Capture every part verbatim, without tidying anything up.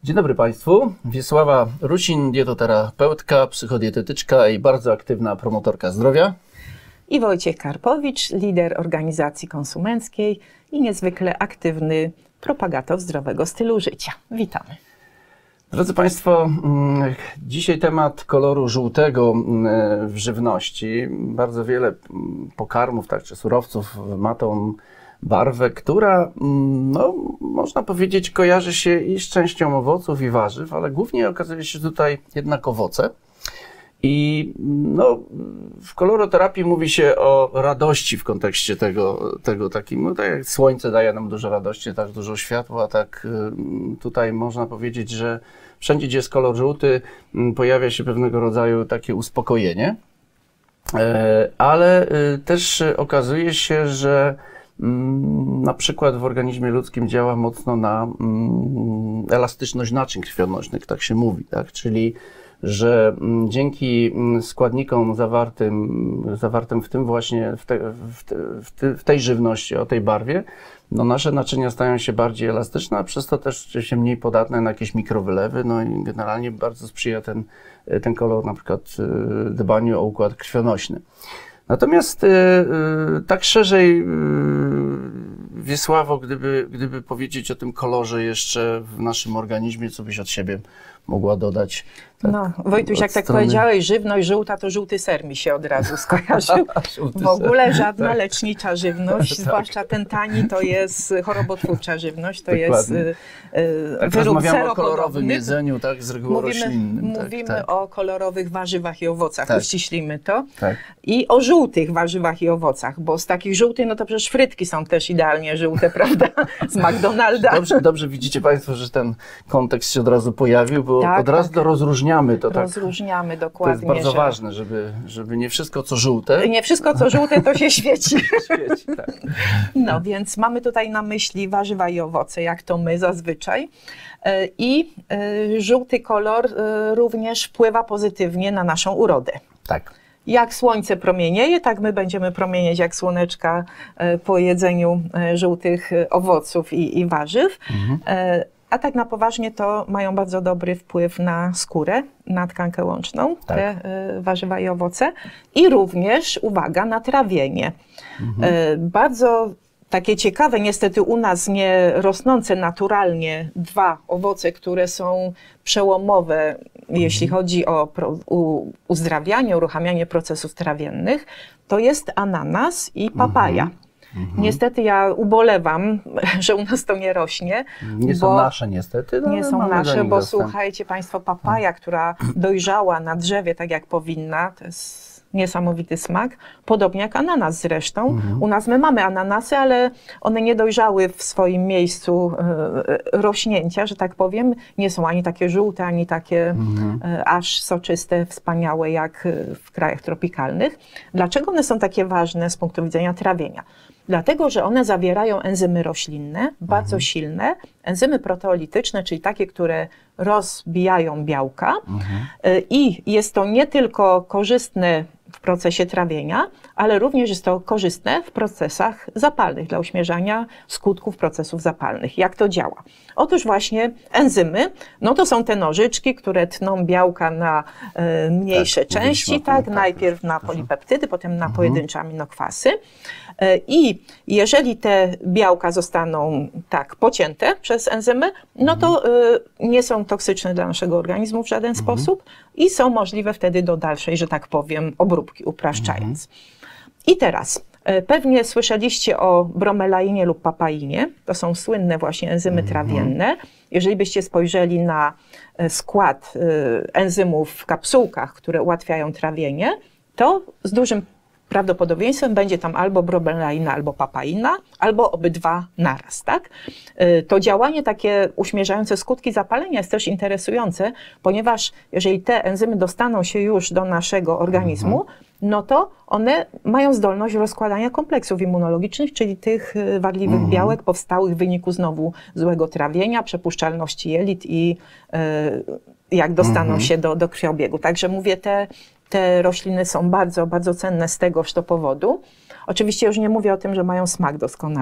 Dzień dobry Państwu. Wiesława Rusin, dietoterapeutka, psychodietetyczka i bardzo aktywna promotorka zdrowia. I Wojciech Karpowicz, lider organizacji konsumenckiej i niezwykle aktywny propagator zdrowego stylu życia. Witamy. Drodzy Państwo, dzisiaj temat koloru żółtego w żywności. Bardzo wiele pokarmów, tak, czy surowców ma tą barwę, która, no, można powiedzieć, kojarzy się i z częścią owoców i warzyw, ale głównie okazuje się tutaj jednak owoce. I no, w koloroterapii mówi się o radości w kontekście tego, tego takim, no tak jak słońce daje nam dużo radości, tak dużo światła, tak tutaj można powiedzieć, że wszędzie, gdzie jest kolor żółty, pojawia się pewnego rodzaju takie uspokojenie, ale też okazuje się, że na przykład w organizmie ludzkim działa mocno na elastyczność naczyń krwionośnych, tak się mówi, tak? Czyli że dzięki składnikom zawartym, zawartym w tym właśnie, w, te, w, te, w, te, w tej żywności, o tej barwie, no nasze naczynia stają się bardziej elastyczne, a przez to też się mniej podatne na jakieś mikrowylewy, no i generalnie bardzo sprzyja ten, ten kolor na przykład dbaniu o układ krwionośny. Natomiast tak szerzej, Wiesławo, gdyby, gdyby powiedzieć o tym kolorze jeszcze w naszym organizmie, co byś od siebie mogła dodać? Tak, no, Wojtuś, jak tak strony... powiedziałeś, żywność żółta, to żółty ser mi się od razu skojarzył. W ogóle żadna tak. lecznicza żywność, tak. zwłaszcza ten tani, to jest chorobotwórcza żywność, to Dokładnie. jest y, tak, wyrób rozmawiamy o kolorowym jedzeniu, tak, z reguły mówimy, roślinnym. Tak, mówimy tak. o kolorowych warzywach i owocach, tak. uściślimy to. Tak. I o żółtych warzywach i owocach, bo z takich żółtych, no to przecież frytki są też idealnie żółte, prawda, z McDonalda. Dobrze, dobrze widzicie Państwo, że ten kontekst się od razu pojawił, bo tak, od razu tak. to rozróżniamy to. Rozróżniamy tak, dokładnie. To jest bardzo że... ważne, żeby, żeby nie wszystko co żółte. Nie wszystko co żółte to się świeci. świeci tak. No więc mamy tutaj na myśli warzywa i owoce, jak to my zazwyczaj. I żółty kolor również wpływa pozytywnie na naszą urodę. Tak. Jak słońce promienieje, tak my będziemy promienieć jak słoneczka po jedzeniu żółtych owoców i, i warzyw. Mhm. A tak na poważnie to mają bardzo dobry wpływ na skórę, na tkankę łączną, tak. te y, warzywa i owoce. I również, uwaga, na trawienie. Mhm. Y, bardzo takie ciekawe, niestety u nas nie rosnące naturalnie dwa owoce, które są przełomowe, mhm. jeśli chodzi o pro, u, uzdrawianie, uruchamianie procesów trawiennych, to jest ananas i papaja. Mhm. Mhm. Niestety ja ubolewam, że u nas to nie rośnie. Nie są nasze niestety. No, nie są nasze, bo dostęp. słuchajcie Państwo, papaja, która dojrzała na drzewie tak jak powinna, to jest niesamowity smak. Podobnie jak ananas zresztą. Mhm. U nas my mamy ananasy, ale one nie dojrzały w swoim miejscu e, rośnięcia, że tak powiem. Nie są ani takie żółte, ani takie mhm. e, aż soczyste, wspaniałe jak w krajach tropikalnych. Dlaczego one są takie ważne z punktu widzenia trawienia? Dlatego, że one zawierają enzymy roślinne, bardzo mhm. silne, enzymy proteolityczne, czyli takie, które rozbijają białka. Mhm. I jest to nie tylko korzystne w procesie trawienia, ale również jest to korzystne w procesach zapalnych, dla uśmierzania skutków procesów zapalnych. Jak to działa? Otóż właśnie enzymy, no to są te nożyczki, które tną białka na e, mniejsze tak, części, tak, tak, najpierw tak, na polipeptydy, potem na mhm. pojedyncze aminokwasy. E, I jeżeli te białka zostaną tak pocięte przez enzymy, no to e, nie są toksyczne dla naszego organizmu w żaden mhm. sposób i są możliwe wtedy do dalszej, że tak powiem, obróbki, upraszczając. Mhm. I teraz pewnie słyszeliście o bromelainie lub papainie. To są słynne właśnie enzymy mm-hmm. trawienne. Jeżeli byście spojrzeli na skład enzymów w kapsułkach, które ułatwiają trawienie, to z dużym prawdopodobieństwem będzie tam albo bromelaina, albo papaina, albo obydwa naraz, tak? To działanie takie uśmierzające skutki zapalenia jest też interesujące, ponieważ jeżeli te enzymy dostaną się już do naszego organizmu, mhm. no to one mają zdolność rozkładania kompleksów immunologicznych, czyli tych wadliwych mhm. białek powstałych w wyniku znowu złego trawienia, przepuszczalności jelit i y, jak dostaną mhm. się do, do krwiobiegu. Także mówię, te Te rośliny są bardzo, bardzo cenne z tegoż to powodu. Oczywiście już nie mówię o tym, że mają smak doskonały,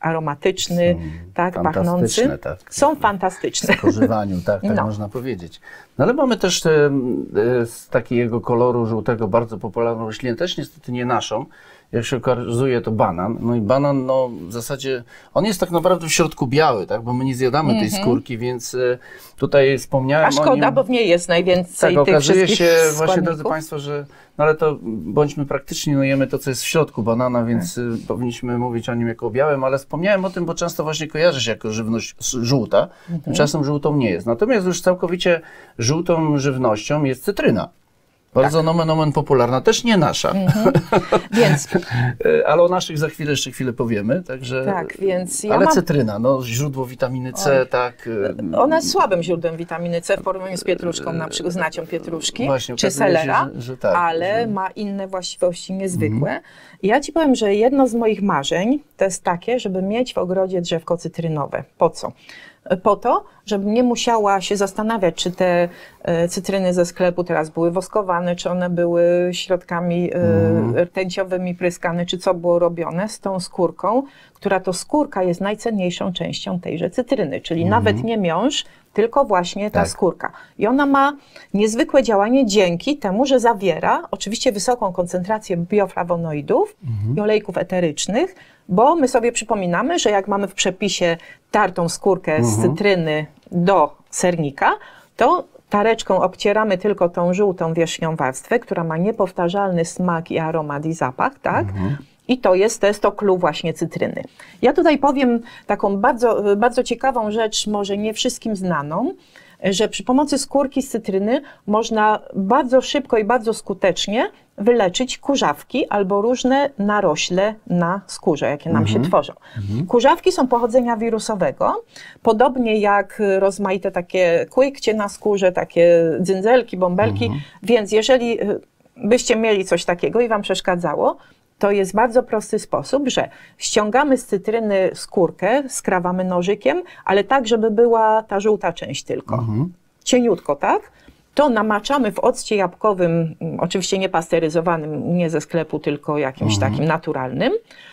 aromatyczny, są tak, pachnący. tak. Są fantastyczne. W spożywaniu, tak, tak No. można powiedzieć. No ale mamy też e, e, z takiego koloru żółtego bardzo popularną roślinę, też niestety nie naszą. Jak się okazuje, to banan. No i banan, no w zasadzie, on jest tak naprawdę w środku biały, tak, bo my nie zjadamy tej Mhm. skórki, więc e, tutaj wspomniałem A szkoda, o nim. bo w niej jest najwięcej Tak, tych okazuje wszystkich się właśnie, składników. drodzy Państwo, że no ale to bądźmy praktyczni, no jemy to, co jest w środku banana, więc y, powinniśmy mówić o nim jako o białym, ale wspomniałem o tym, bo często właśnie kojarzy się jako żywność s- żółta, Mhm. tymczasem żółtą nie jest. Natomiast już całkowicie żółtą żywnością jest cytryna. Bardzo Tak. nomen omen popularna, też nie nasza, Mhm. Więc Y, ale o naszych za chwilę jeszcze chwilę powiemy, także... tak, więc ja ale mam... cytryna, no źródło witaminy C, Oj. tak... y, Ona jest słabym źródłem witaminy C w porównaniu z pietruszką, na przykład z nacią pietruszki Właśnie, czy okazuje się, selera, że- że tak, ale że- ma inne właściwości niezwykłe. I ja ci powiem, że jedno z moich marzeń to jest takie, żeby mieć w ogrodzie drzewko cytrynowe. Po co? Po to, żebym nie musiała się zastanawiać, czy te e, cytryny ze sklepu teraz były woskowane, czy one były środkami e, Mhm. rtęciowymi pryskane, czy co było robione z tą skórką, która to skórka jest najcenniejszą częścią tejże cytryny, czyli Mhm. nawet nie miąższ, tylko właśnie ta Tak. skórka. I ona ma niezwykłe działanie dzięki temu, że zawiera oczywiście wysoką koncentrację bioflawonoidów Mhm. i olejków eterycznych, bo my sobie przypominamy, że jak mamy w przepisie tartą skórkę z Mhm. cytryny do sernika, to tareczką obcieramy tylko tą żółtą wierzchnią warstwę, która ma niepowtarzalny smak i aromat i zapach, tak? Mhm. I to jest, to jest to clue właśnie cytryny. Ja tutaj powiem taką bardzo, bardzo ciekawą rzecz, może nie wszystkim znaną, że przy pomocy skórki z cytryny można bardzo szybko i bardzo skutecznie wyleczyć kurzawki albo różne narośle na skórze, jakie nam Mhm. się tworzą. Kurzawki są pochodzenia wirusowego, podobnie jak rozmaite takie kłykcie na skórze, takie dzyndzelki, bąbelki, więc jeżeli y, byście mieli coś takiego i wam przeszkadzało, to jest bardzo prosty sposób, że ściągamy z cytryny skórkę, skrawamy nożykiem, ale tak, żeby była ta żółta część tylko. Mhm. Cieniutko, tak? To namaczamy w occie jabłkowym, mm, oczywiście nie pasteryzowanym, nie ze sklepu, tylko jakimś Mhm. takim naturalnym.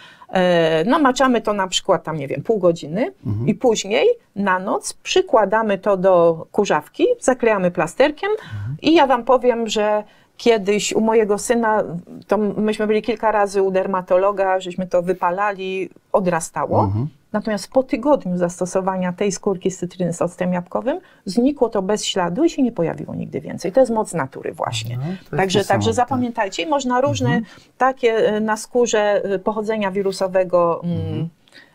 E, namaczamy to na przykład tam, nie wiem, pół godziny Mhm. i później na noc przykładamy to do kurzawki, zaklejamy plasterkiem i ja wam powiem, że kiedyś u mojego syna, to myśmy byli kilka razy u dermatologa, żeśmy to wypalali, odrastało. Mhm. Natomiast po tygodniu zastosowania tej skórki z cytryny z octem jabłkowym znikło to bez śladu i się nie pojawiło nigdy więcej. To jest moc natury właśnie. No, to jest Także, także niesamowite. zapamiętajcie, można różne takie e, na skórze e, pochodzenia wirusowego mm,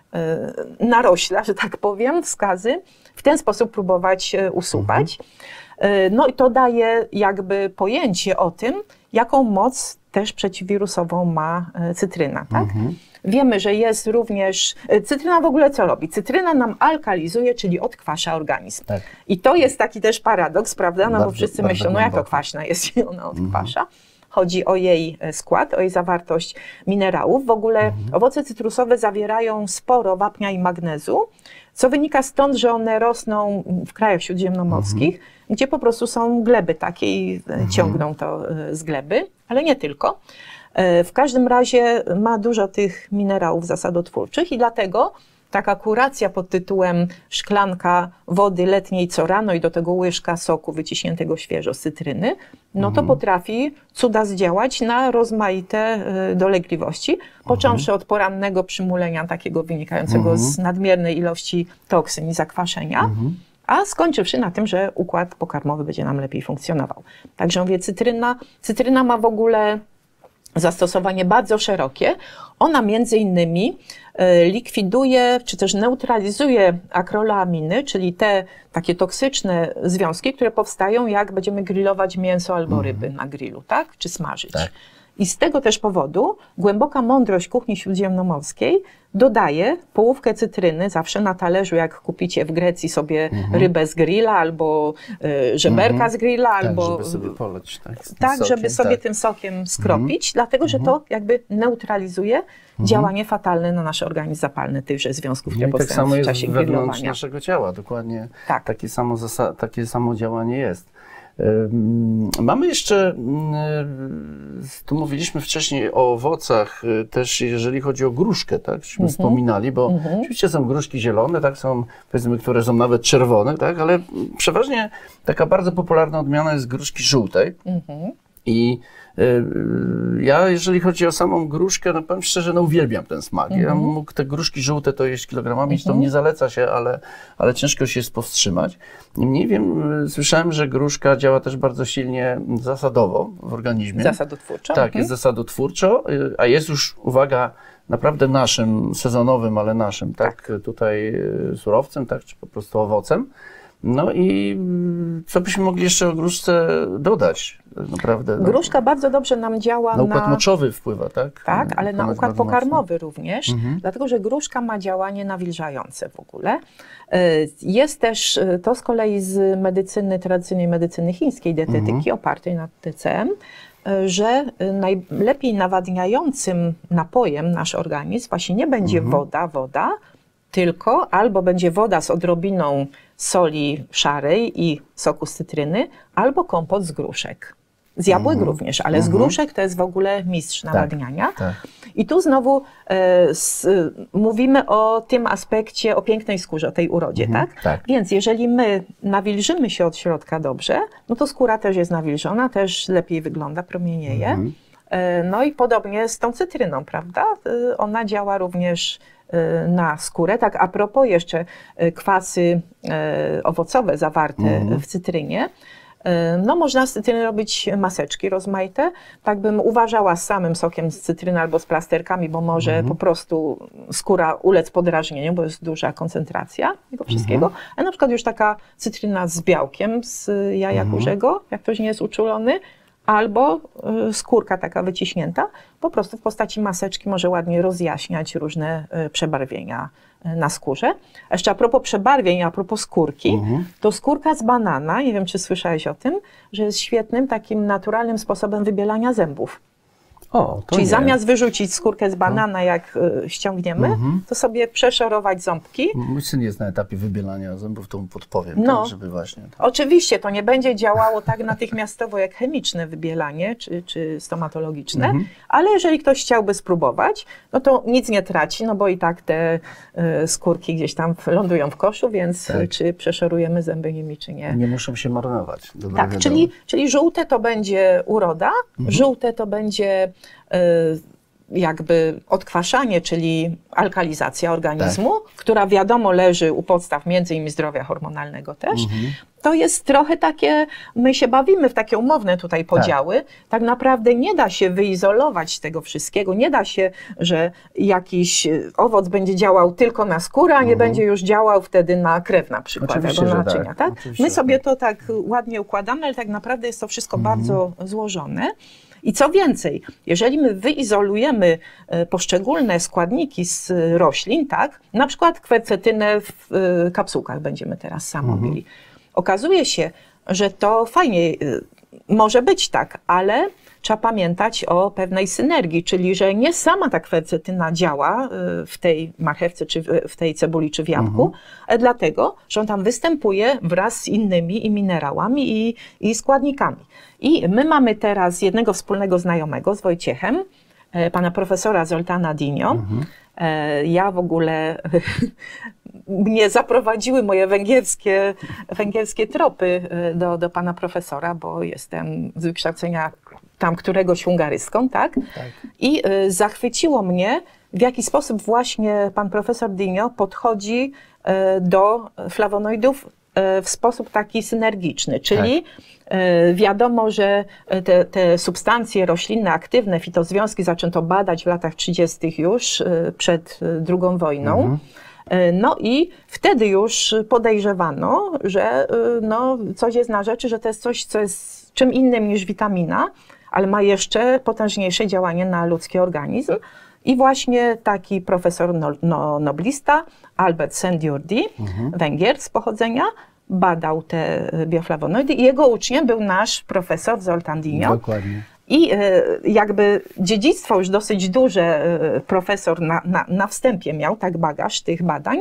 e, narośla, że tak powiem, wskazy, w ten sposób próbować e, usuwać. E, No i to daje jakby pojęcie o tym, jaką moc też przeciwwirusową ma e, cytryna, tak? Mhm. Wiemy, że jest również... e, Cytryna w ogóle co robi? Cytryna nam alkalizuje, czyli odkwasza organizm. Tak. I to jest taki też paradoks, prawda? No bo Bardzo- wszyscy bardzo myślą, no jak to głęboko. kwaśna jest, jeśli ona odkwasza. Chodzi o jej e, skład, o jej zawartość minerałów. W ogóle owoce cytrusowe zawierają sporo wapnia i magnezu, co wynika stąd, że one rosną w krajach śródziemnomorskich, gdzie po prostu są gleby takie i e, ciągną to e, z gleby, ale nie tylko. E, W każdym razie ma dużo tych minerałów zasadotwórczych i dlatego taka kuracja pod tytułem szklanka wody letniej co rano i do tego łyżka soku wyciśniętego świeżo z cytryny, no to potrafi cuda zdziałać na rozmaite e, dolegliwości, począwszy od porannego przymulenia takiego wynikającego z nadmiernej ilości toksyn i zakwaszenia, a skończywszy na tym, że układ pokarmowy będzie nam lepiej funkcjonował. Także mówię, cytryna, cytryna ma w ogóle zastosowanie bardzo szerokie. Ona między innymi e, likwiduje, czy też neutralizuje akrylaminy, czyli te takie toksyczne związki, które powstają, jak będziemy grillować mięso albo ryby na grillu, tak? Czy smażyć. Tak. I z tego też powodu głęboka mądrość kuchni śródziemnomorskiej dodaje połówkę cytryny zawsze na talerzu, jak kupicie w Grecji sobie rybę z grilla, albo y, żeberka z grilla, Tak, albo żeby sobie poleć. Tak, z tym tak, sokiem, żeby sobie tak. tym sokiem skropić, dlatego że to jakby neutralizuje działanie fatalne na nasz organizm zapalny tychże związków, które No i tak powstają samo w jest czasie wewnątrz grillowania. naszego ciała, dokładnie Tak. takie samo, zasa- takie samo działanie jest. Mamy jeszcze, tu mówiliśmy wcześniej o owocach, też jeżeli chodzi o gruszkę, tak, żeśmy mm-hmm. wspominali, bo mm-hmm. oczywiście są gruszki zielone, tak, są, powiedzmy, które są nawet czerwone, tak, ale przeważnie taka bardzo popularna odmiana jest gruszki żółtej. Mm-hmm. I y, ja, jeżeli chodzi o samą gruszkę, no powiem szczerze, no uwielbiam ten smak. Mm-hmm. Ja mógł te gruszki żółte to jeść kilogramami, mm-hmm. to nie zaleca się, ale, ale ciężko się jest powstrzymać. Niemniej wiem, słyszałem, że gruszka działa też bardzo silnie zasadowo w organizmie. Zasadotwórczo? Tak, jest zasadotwórczo, a jest już, uwaga, naprawdę naszym, sezonowym, ale naszym, tak, tak. tutaj surowcem, tak, czy po prostu owocem. No i co byśmy mogli jeszcze o gruszce dodać? Naprawdę, Gruszka no, bardzo dobrze nam działa na układ na... moczowy wpływa, tak? Tak, ale na układ pokarmowy mocno. również, mhm. dlatego że gruszka ma działanie nawilżające w ogóle. Jest też to z kolei z medycyny, tradycyjnej medycyny chińskiej, dietetyki mhm. opartej na T C M, że najlepiej nawadniającym napojem nasz organizm właśnie nie będzie mhm. woda, woda, tylko albo będzie woda z odrobiną soli szarej i soku z cytryny, albo kompot z gruszek. Z jabłek mm-hmm. również, ale mm-hmm. z gruszek to jest w ogóle mistrz nawadniania. Tak, tak. I tu znowu e, s, mówimy o tym aspekcie, o pięknej skórze, o tej urodzie, mm-hmm. tak? tak? Więc jeżeli my nawilżymy się od środka dobrze, no to skóra też jest nawilżona, też lepiej wygląda, promienieje. Mm-hmm. e, no i podobnie z tą cytryną, prawda? E, ona działa również na skórę. Tak, a propos jeszcze kwasy e, owocowe zawarte mm. w cytrynie, e, no można z cytryny robić maseczki rozmaite. Tak bym uważała z samym sokiem z cytryny albo z plasterkami, bo może mm. po prostu skóra ulec podrażnieniu, bo jest duża koncentracja tego wszystkiego. Mm. A na przykład już taka cytryna z białkiem z jaja mm. kurzego, jak ktoś nie jest uczulony, albo y, skórka taka wyciśnięta, po prostu w postaci maseczki może ładnie rozjaśniać różne y, przebarwienia y, na skórze. A jeszcze a propos przebarwień, a propos skórki, mhm. to skórka z banana, nie wiem czy słyszałeś o tym, że jest świetnym takim naturalnym sposobem wybielania zębów. O, to Czyli nie. zamiast wyrzucić skórkę z banana, jak y, ściągniemy, mhm. to sobie przeszorować ząbki. Mój syn jest na etapie wybielania zębów, to mu podpowiem, no, tak, żeby właśnie... Tak. Oczywiście, to nie będzie działało tak natychmiastowo jak chemiczne wybielanie, czy, czy stomatologiczne, mhm. ale jeżeli ktoś chciałby spróbować, no to nic nie traci, no bo i tak te y, skórki gdzieś tam lądują w koszu, więc tak. czy przeszorujemy zęby nimi, czy nie. Nie muszą się marnować. Tak, czyli, czyli żółte to będzie uroda, mhm. żółte to będzie jakby odkwaszanie, czyli alkalizacja organizmu, tak. która wiadomo leży u podstaw między innymi zdrowia hormonalnego też. Mhm. To jest trochę takie, my się bawimy w takie umowne tutaj podziały. Tak. tak naprawdę nie da się wyizolować tego wszystkiego, nie da się, że jakiś owoc będzie działał tylko na skórę, a nie mhm. będzie już działał wtedy na krew na przykład, Oczywiście, albo na naczynia. Tak. Tak? Oczywiście, My sobie tak. to tak ładnie układamy, ale tak naprawdę jest to wszystko mhm. bardzo złożone. I co więcej, jeżeli my wyizolujemy poszczególne składniki z roślin, tak, na przykład kwercetynę w kapsułkach będziemy teraz sam mhm. mówili, okazuje się, że to fajnie może być tak, ale trzeba pamiętać o pewnej synergii, czyli że nie sama ta kwercetyna działa w tej marchewce, czy w tej cebuli, czy w jabłku, mhm. ale dlatego, że on tam występuje wraz z innymi i minerałami i, i składnikami. I my mamy teraz jednego wspólnego znajomego z Wojciechem, pana profesora Zoltana Dinio. Mhm. Ja w ogóle, mnie zaprowadziły moje węgierskie, węgierskie tropy do, do pana profesora, bo jestem z wykształcenia tam któregoś hungarystką, tak? tak. I y, zachwyciło mnie, w jaki sposób właśnie pan profesor Dinio podchodzi y, do flawonoidów y, w sposób taki synergiczny, czyli tak. y, wiadomo, że te, te substancje roślinne, aktywne, fitozwiązki zaczęto badać w latach trzydziestych już, y, przed y, drugą wojną. Mhm. No i wtedy już podejrzewano, że y, no, coś jest na rzeczy, że to jest coś, co jest czym innym niż witamina, ale ma jeszcze potężniejsze działanie na ludzki organizm. I właśnie taki profesor no, no, noblista, Albert Szent-Györgyi, mhm. Węgier z pochodzenia, badał te bioflawonoidy i jego uczniem był nasz profesor Zoltán Dinio. Dokładnie. I jakby dziedzictwo już dosyć duże profesor na, na, na wstępie miał, tak bagaż tych badań.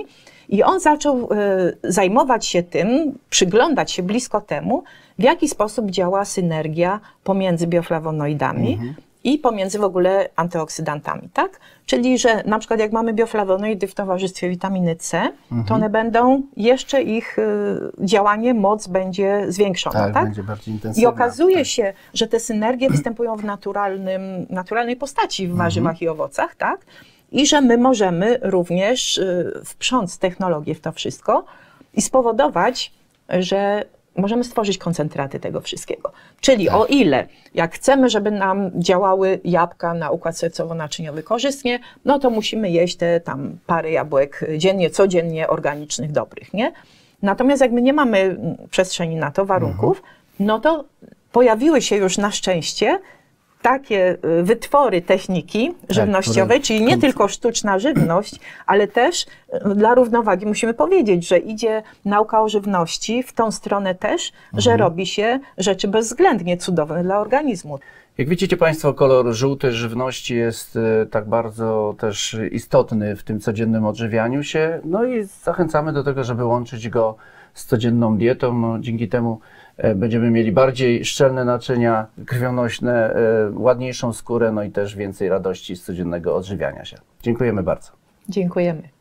I on zaczął y, zajmować się tym, przyglądać się blisko temu, w jaki sposób działa synergia pomiędzy bioflawonoidami mhm. i pomiędzy w ogóle antyoksydantami, tak? Czyli, że na przykład jak mamy bioflawonoidy w towarzystwie witaminy C, mhm. to one będą, jeszcze ich y, działanie, moc będzie zwiększona, tak? tak? Będzie bardziej intensywna. I okazuje tak. się, że te synergie występują w naturalnym, naturalnej postaci w warzywach mhm. i owocach, tak? I że my możemy również y, wprząc technologię w to wszystko i spowodować, że możemy stworzyć koncentraty tego wszystkiego. Czyli tak. o ile, jak chcemy, żeby nam działały jabłka na układ sercowo-naczyniowy korzystnie, no to musimy jeść te tam parę jabłek dziennie, codziennie organicznych, dobrych, nie? Natomiast jak my nie mamy przestrzeni na to, warunków, mhm. no to pojawiły się już na szczęście takie wytwory techniki żywnościowej, tak, czyli nie tylko sztuczna żywność, ale też dla równowagi musimy powiedzieć, że idzie nauka o żywności w tą stronę też, mhm. że robi się rzeczy bezwzględnie cudowne dla organizmu. Jak widzicie Państwo, kolor żółty żywności jest tak bardzo też istotny w tym codziennym odżywianiu się, no i zachęcamy do tego, żeby łączyć go z codzienną dietą. No, dzięki temu będziemy mieli bardziej szczelne naczynia krwionośne, ładniejszą skórę, no i też więcej radości z codziennego odżywiania się. Dziękujemy bardzo. Dziękujemy.